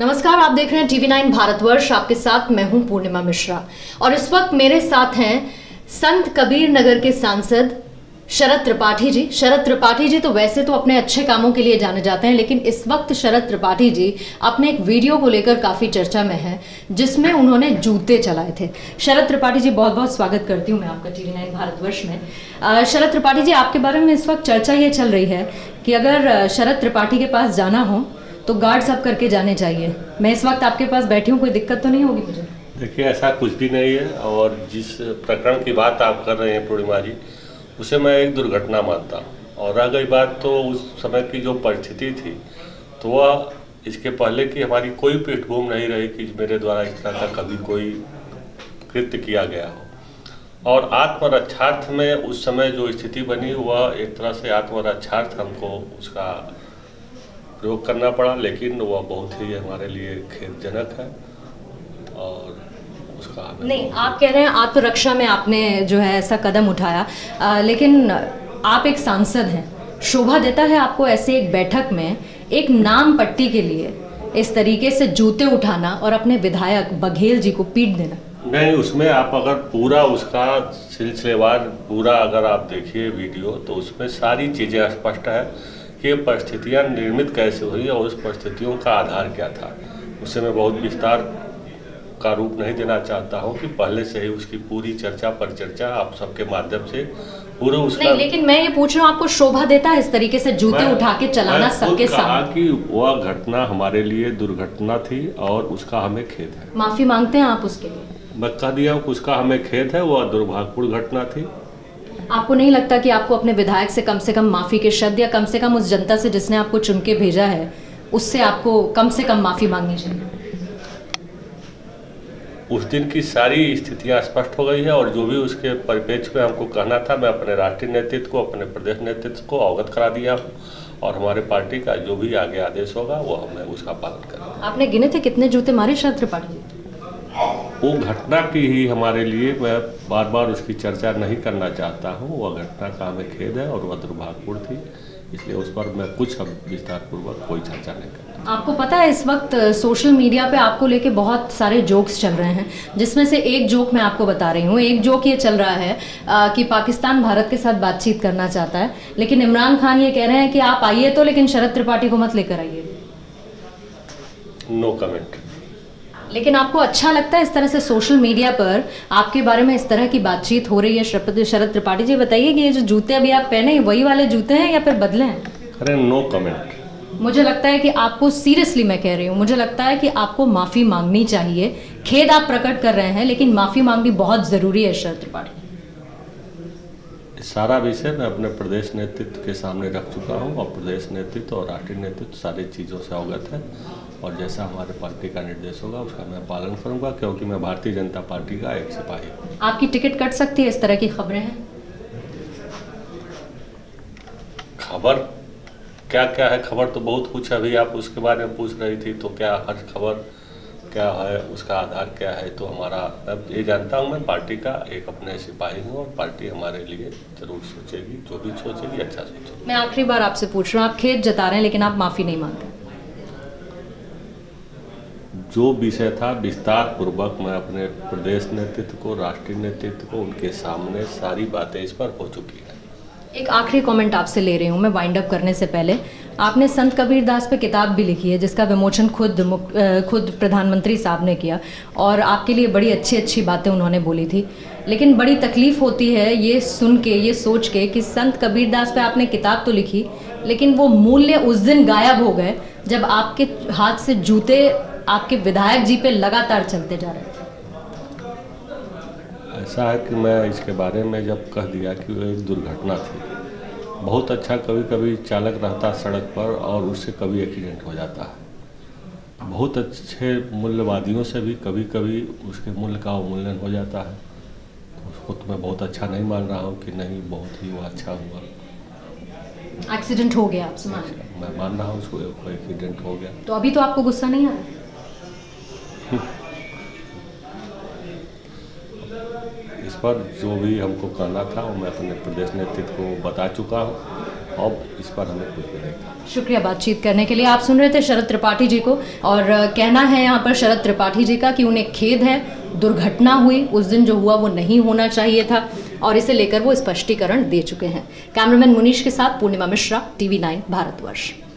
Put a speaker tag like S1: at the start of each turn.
S1: नमस्कार, आप देख रहे हैं टीवी9 भारतवर्ष। आपके साथ मैं हूं पूर्णिमा मिश्रा और इस वक्त मेरे साथ हैं संत कबीर नगर के सांसद शरद त्रिपाठी जी। शरद त्रिपाठी जी तो वैसे तो अपने अच्छे कामों के लिए जाने जाते हैं, लेकिन इस वक्त शरद त्रिपाठी जी अपने एक वीडियो को लेकर काफ़ी चर्चा में है जिसमें उन्होंने जूते चलाए थे। शरद त्रिपाठी जी, बहुत बहुत स्वागत करती हूँ मैं आपका टीवी9 भारतवर्ष में। शरद त्रिपाठी जी, आपके बारे में इस वक्त चर्चा ये चल रही है कि अगर शरद त्रिपाठी के पास जाना हो तो गार्ड सब करके जाने चाहिए। मैं इस वक्त आपके पास बैठी हूँ, कोई दिक्कत तो नहीं होगी मुझे?
S2: देखिए, ऐसा कुछ भी नहीं है और जिस प्रकरण की बात आप कर रहे हैं पूर्णिमा जी, उसे मैं एक दुर्घटना मानता हूँ। और रह गई बात तो उस समय की जो परिस्थिति थी, तो वह इसके पहले की हमारी कोई पृष्ठभूमि नहीं रही कि मेरे द्वारा इस तरह का कभी कोई कृत्य किया गया हो। और आत्मरक्षार्थ में उस समय जो स्थिति बनी, वह एक तरह से आत्मरक्षार्थ हमको उसका प्रयोग करना पड़ा, लेकिन वह बहुत ही हमारे लिए खेदजनक है और उसका हमें
S1: नहीं, आप कह रहे हैं आत्मरक्षा में आपने जो है ऐसा कदम उठाया, लेकिन आप एक सांसद हैं, शोभा देता है आपको ऐसे एक बैठक में एक नाम पट्टी के लिए इस तरीके से जूते उठाना और अपने विधायक बघेल जी को पीट देना?
S2: नहीं, उसमें आप अगर पूरा उसका सिलसिलेवार पूरा अगर आप देखिए वीडियो, तो उसमें सारी चीज़ें स्पष्ट है कि ये परिस्थितियाँ निर्मित कैसे हुई और उस परिस्थितियों का आधार क्या था। उससे मैं बहुत विस्तार का रूप नहीं देना चाहता हूं कि पहले से ही उसकी पूरी चर्चा परिचर्चा आप सबके माध्यम से पूरे उसका
S1: नहीं, लेकिन मैं ये पूछ रहा हूँ, आपको शोभा देता है इस तरीके से जूते उठा के चलाना सबके सामने?
S2: कि वह घटना हमारे लिए दुर्घटना थी और उसका हमें खेद है।
S1: माफी मांगते हैं आप उसके लिए?
S2: मैं कह दिया हूँ, उसका हमें खेद है, वह दुर्भाग्यपूर्ण घटना थी।
S1: आपको नहीं लगता कि आपको अपने विधायक से कम माफी के शब्द, या कम से कम उस जनता से जिसने आपको चुन के भेजा है, उससे आपको कम से कम माफी मांगनी चाहिए?
S2: उस दिन की सारी स्थितियां स्पष्ट हो गई है और जो भी उसके परिप्रेक्ष्य में हमको कहना था, मैं अपने राष्ट्रीय नेतृत्व को, अपने प्रदेश नेतृत्व को अवगत करा दिया हूँ और हमारे पार्टी का जो भी आगे आदेश होगा वो हमें उसका पालन करेंगे।
S1: आपने गिने थे कितने जूते मारे शरद त्रिपाठी जी?
S2: वो घटना की ही हमारे लिए, मैं बार बार उसकी चर्चा नहीं करना चाहता हूँ। वह घटना का हमें खेद है और वह दुर्भाग्यपूर्ण थी, इसलिए उस पर मैं कुछ विस्तार पूर्वक कोई चर्चा नहीं करता।
S1: आपको पता है इस वक्त सोशल मीडिया पे आपको लेके बहुत सारे जोक्स चल रहे हैं, जिसमें से एक जोक मैं आपको बता रही हूँ। एक जोक ये चल रहा है कि पाकिस्तान भारत के साथ बातचीत करना चाहता है, लेकिन इमरान खान ये कह रहे हैं कि आप आइए तो, लेकिन शरद त्रिपाठी को मत लेकर आइए।
S2: No comment.
S1: लेकिन आपको अच्छा लगता है इस तरह से सोशल मीडिया पर आपके बारे में इस तरह की बातचीत हो रही है? शरद त्रिपाठी जी, बताइए कि ये जो जूते अभी आप पहने वही वाले जूते हैं या फिर बदले हैं?
S2: अरे नो कमेंट।
S1: मुझे लगता है कि आपको, सीरियसली मैं कह रही हूँ, मुझे लगता है कि आपको माफ़ी मांगनी चाहिए। खेद आप प्रकट कर रहे हैं, लेकिन माफ़ी मांगनी बहुत ज़रूरी है शरद त्रिपाठी।
S2: सारा विषय मैं अपने प्रदेश नेतृत्व के सामने रख चुका हूँ और प्रदेश नेतृत्व और राष्ट्रीय नेतृत्व सारी चीज़ों से अवगत है और जैसा हमारे पार्टी का निर्देश होगा उसका मैं पालन करूँगा, क्योंकि मैं भारतीय जनता पार्टी का एक सिपाही हूँ।
S1: आपकी टिकट कट सकती है, इस तरह की खबरें हैं?
S2: खबर क्या क्या है? खबर तो बहुत कुछ, अभी आप उसके बारे में पूछ रही थी, तो क्या हर खबर क्या है, उसका आधार क्या है? तो हमारा, अब ये जानता हूँ मैं पार्टी का एक अपने सिपाही हूँ और पार्टी हमारे लिए जरूर सोचेगी, जो भी सोचेगी अच्छा सोचेगी।
S1: मैं आखिरी बार आपसे पूछ रहा हूँ, आप खेद जता रहे हैं लेकिन आप माफ़ी नहीं मांगते।
S2: जो विषय था विस्तार पूर्वक मैं अपने प्रदेश नेतृत्व को, राष्ट्रीय नेतृत्व को, उनके सामने सारी बातें इस पर हो चुकी है।
S1: एक आखिरी कमेंट आपसे ले रही हूँ मैं वाइंड अप करने से पहले। आपने संत कबीर दास पे किताब भी लिखी है जिसका विमोचन खुद प्रधानमंत्री साहब ने किया और आपके लिए बड़ी अच्छी बातें उन्होंने बोली थी, लेकिन बड़ी तकलीफ़ होती है ये सुन के, ये सोच के कि संत कबीर दास पे आपने किताब तो लिखी, लेकिन वो मूल्य उस दिन गायब हो गए जब आपके हाथ से जूते आपके विधायक जी पे लगातार चलते जा रहे थे।
S2: ऐसा है कि मैं इसके बारे में जब कह दिया कि वो एक दुर्घटना थी, बहुत अच्छा कभी कभी चालक रहता सड़क पर और उससे कभी एक्सीडेंट हो जाता है। बहुत अच्छे मूल्यवादियों से भी कभी कभी उसके मूल्य का अवमूल्यन हो जाता है। उसको तो मैं बहुत अच्छा नहीं मान रहा हूँ कि नहीं, बहुत ही वो अच्छा हुआ।
S1: एक्सीडेंट हो गया, आप मान रहे हैं?
S2: मैं मान रहा हूँ उसको एक्सीडेंट हो गया।
S1: तो अभी तो आपको गुस्सा नहीं आ रहा?
S2: इस पर जो भी हमको कहना था वो मैं अपने प्रदेश नेतृत्व को बता चुका हूँ
S3: अब इस पर हमें कुछ भी नहीं था।
S1: शुक्रिया बातचीत करने के लिए। आप सुन रहे थे शरद त्रिपाठी जी को, और कहना है यहाँ पर शरद त्रिपाठी जी का कि उन्हें खेद है, दुर्घटना हुई, उस दिन जो हुआ वो नहीं होना चाहिए था, और इसे लेकर वो स्पष्टीकरण दे चुके हैं। कैमरामैन मुनीश के साथ पूर्णिमा मिश्रा, TV9 भारतवर्ष।